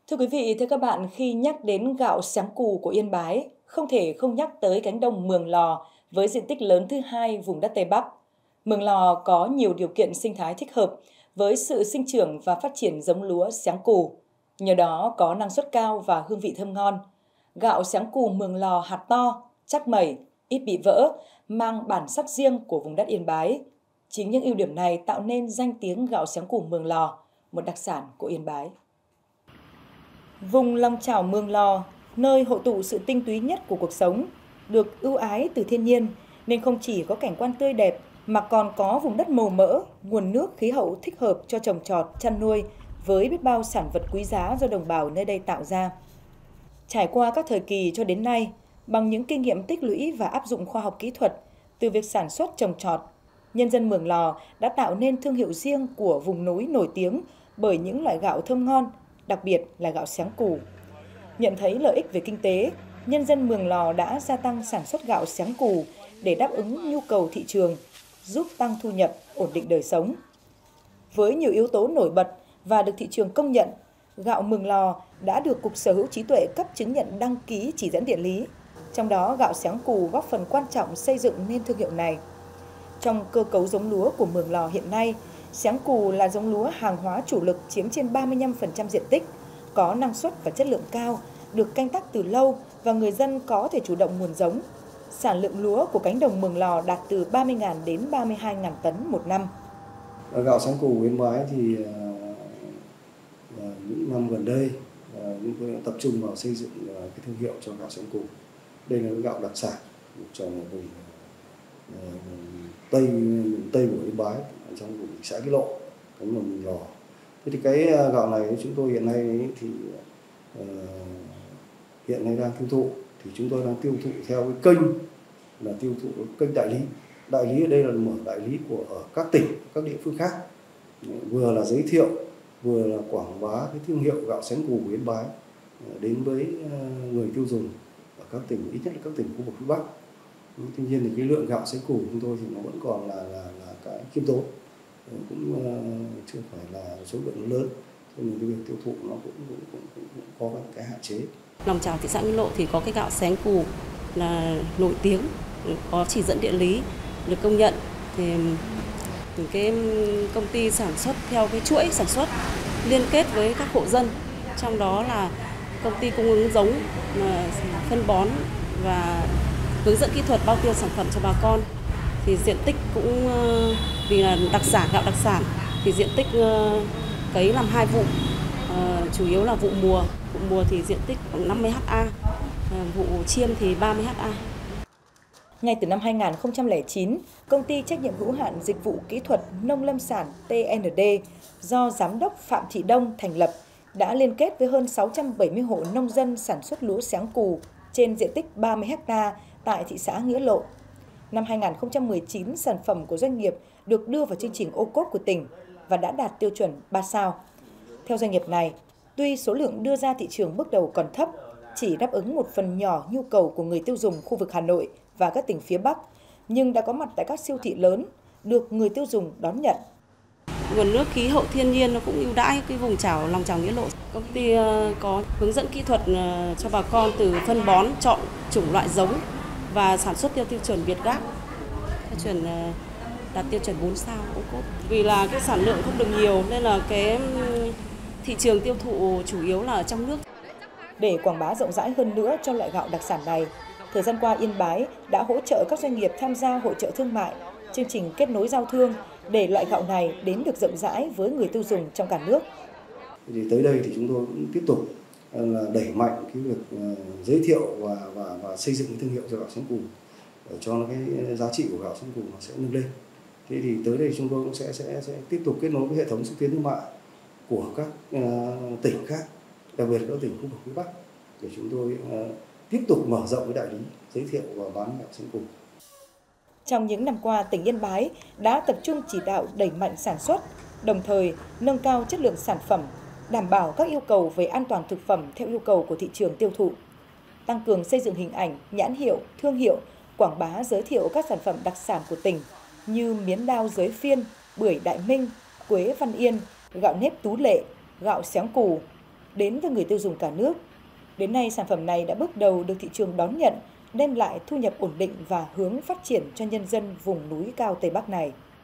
Thưa quý vị, thưa các bạn, khi nhắc đến gạo Sáng Cù của Yên Bái, không thể không nhắc tới cánh đồng Mường Lò với diện tích lớn thứ hai vùng đất Tây Bắc. Mường Lò có nhiều điều kiện sinh thái thích hợp với sự sinh trưởng và phát triển giống lúa Sáng Cù. Nhờ đó có năng suất cao và hương vị thơm ngon. Gạo Sáng Cù Mường Lò hạt to, chắc mẩy, ít bị vỡ, mang bản sắc riêng của vùng đất Yên Bái. Chính những ưu điểm này tạo nên danh tiếng gạo Sáng Cù Mường Lò, một đặc sản của Yên Bái. Vùng Long Chảo Mường Lò, nơi hội tụ sự tinh túy nhất của cuộc sống, được ưu ái từ thiên nhiên nên không chỉ có cảnh quan tươi đẹp mà còn có vùng đất màu mỡ, nguồn nước khí hậu thích hợp cho trồng trọt, chăn nuôi với biết bao sản vật quý giá do đồng bào nơi đây tạo ra. Trải qua các thời kỳ cho đến nay, bằng những kinh nghiệm tích lũy và áp dụng khoa học kỹ thuật từ việc sản xuất trồng trọt, nhân dân Mường Lò đã tạo nên thương hiệu riêng của vùng núi nổi tiếng bởi những loại gạo thơm ngon, đặc biệt là gạo Sáng Cù. Nhận thấy lợi ích về kinh tế, nhân dân Mường Lò đã gia tăng sản xuất gạo Sáng Cù để đáp ứng nhu cầu thị trường, giúp tăng thu nhập, ổn định đời sống. Với nhiều yếu tố nổi bật và được thị trường công nhận, gạo Mường Lò đã được Cục Sở hữu trí tuệ cấp chứng nhận đăng ký chỉ dẫn địa lý. Trong đó, gạo Sáng Cù góp phần quan trọng xây dựng nên thương hiệu này. Trong cơ cấu giống lúa của Mường Lò hiện nay, Sáng Cù là giống lúa hàng hóa chủ lực chiếm trên 35% diện tích, có năng suất và chất lượng cao, được canh tác từ lâu và người dân có thể chủ động nguồn giống. Sản lượng lúa của cánh đồng Mường Lò đạt từ 30.000 đến 32.000 tấn một năm. Gạo Sáng Cù Yên Bái thì những năm gần đây chúng tôi đã tập trung vào xây dựng cái thương hiệu cho gạo Sáng Cù. Đây là cái gạo đặc sản trồng ở vùng Tây của Yên Bái, trong vùng xã Nghĩa Lộ, cánh đồng Mường Lò. Thế thì cái gạo này chúng tôi hiện nay thì hiện nay đang tiêu thụ, thì chúng tôi đang tiêu thụ theo cái kênh là tiêu thụ kênh đại lý. Đại lý ở đây là mở đại lý của ở các tỉnh, các địa phương khác, vừa là giới thiệu, vừa là quảng bá cái thương hiệu gạo Sáng Cù của Yên Bái đến với người tiêu dùng ở các tỉnh, ít nhất là các tỉnh khu vực phía Bắc. Tuy nhiên thì cái lượng gạo Sáng Cù của chúng tôi thì nó vẫn còn là cái khiêm tốn, cũng chưa phải là số lượng lớn, cho nên cái việc tiêu thụ nó cũng có cái hạn chế. Lòng Chảo thị xã Nghĩa Lộ thì có cái gạo Sáng Cù là nổi tiếng, có chỉ dẫn địa lý được công nhận. Thì cái công ty sản xuất theo cái chuỗi sản xuất liên kết với các hộ dân, trong đó là công ty cung ứng giống, phân bón và hướng dẫn kỹ thuật bao tiêu sản phẩm cho bà con. Thì diện tích cũng vì là gạo đặc sản thì diện tích cấy làm 2 vụ, chủ yếu là vụ mùa thì diện tích khoảng 50 ha, vụ chiêm thì 30 ha. Ngay từ năm 2009, công ty trách nhiệm hữu hạn dịch vụ kỹ thuật nông lâm sản TND do Giám đốc Phạm Thị Đông thành lập đã liên kết với hơn 670 hộ nông dân sản xuất lúa Sáng Cù trên diện tích 30 ha tại thị xã Nghĩa Lộ. Năm 2019, sản phẩm của doanh nghiệp được đưa vào chương trình ô cốp của tỉnh và đã đạt tiêu chuẩn 3 sao. Theo doanh nghiệp này, tuy số lượng đưa ra thị trường bước đầu còn thấp, chỉ đáp ứng một phần nhỏ nhu cầu của người tiêu dùng khu vực Hà Nội và các tỉnh phía Bắc, nhưng đã có mặt tại các siêu thị lớn, được người tiêu dùng đón nhận. Nguồn nước khí hậu thiên nhiên nó cũng ưu đãi cái vùng Lòng Chảo Nghĩa Lộ. Công ty có hướng dẫn kỹ thuật cho bà con từ phân bón, chọn chủng loại giống và sản xuất theo tiêu chuẩn Việt Gáp, đạt tiêu chuẩn 4 sao ô cốp. Vì là cái sản lượng không được nhiều nên là cái thị trường tiêu thụ chủ yếu là ở trong nước. Để quảng bá rộng rãi hơn nữa cho loại gạo đặc sản này, thời gian qua Yên Bái đã hỗ trợ các doanh nghiệp tham gia hội chợ thương mại, chương trình kết nối giao thương để loại gạo này đến được rộng rãi với người tiêu dùng trong cả nước. Thì tới đây thì chúng tôi cũng tiếp tục là đẩy mạnh cái việc giới thiệu và xây dựng cái thương hiệu cho gạo Sáng Cù để cho cái giá trị của gạo Sáng Cù nó sẽ nâng lên. Thế thì tới đây chúng tôi cũng sẽ tiếp tục kết nối với hệ thống xúc tiến thương mại của các tỉnh khác, đặc biệt là các tỉnh khu vực phía Bắc, để chúng tôi tiếp tục mở rộng cái đại lý, giới thiệu và bán gạo Sáng Cù. Trong những năm qua, tỉnh Yên Bái đã tập trung chỉ đạo đẩy mạnh sản xuất, đồng thời nâng cao chất lượng sản phẩm, đảm bảo các yêu cầu về an toàn thực phẩm theo yêu cầu của thị trường tiêu thụ, tăng cường xây dựng hình ảnh, nhãn hiệu, thương hiệu, quảng bá giới thiệu các sản phẩm đặc sản của tỉnh như miến đao Giới Phiên, bưởi Đại Minh, quế Văn Yên, gạo nếp Tú Lệ, gạo Sáng Cù, đến với người tiêu dùng cả nước. Đến nay, sản phẩm này đã bước đầu được thị trường đón nhận, đem lại thu nhập ổn định và hướng phát triển cho nhân dân vùng núi cao Tây Bắc này.